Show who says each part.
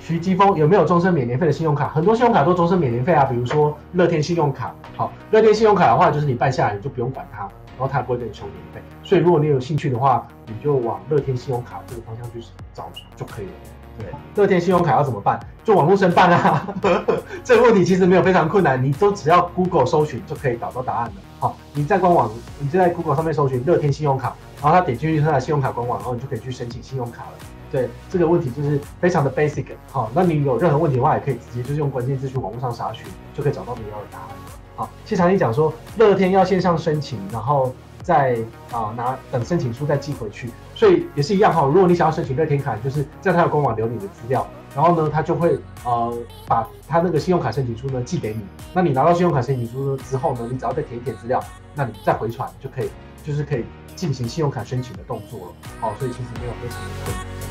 Speaker 1: 徐吉峰有没有终身免年费的信用卡？很多信用卡都终身免年费啊，比如说乐天信用卡。好，乐天信用卡的话，就是你办下来你就不用管它，然后它也不会跟你收年费。所以如果你有兴趣的话，你就往乐天信用卡这个方向去找就可以了。对，乐天信用卡要怎么办？就网络申办啊。这个问题其实没有非常困难，你都只要 Google 搜寻就可以找到答案了。好，你在官网，你就在 Google 上面搜寻乐天信用卡，然后他点进去他的信用卡官网，然后你就可以去申请信用卡了。对，这个问题就是非常的 basic。好，那你有任何问题的话，也可以直接就是用关键字去网络上查询，就可以找到你要的答案。好，谢长你讲说乐天要线上申请，然后再等申请书再寄回去，所以也是一样哈。如果你想要申请乐天卡，就是在他的官网留你的资料，然后呢，他就会把他那个信用卡申请书呢寄给你。那你拿到信用卡申请书之后呢，你只要再填一填资料，那你再回传就可以，就是可以进行信用卡申请的动作了。好，所以其实没有非常的困难。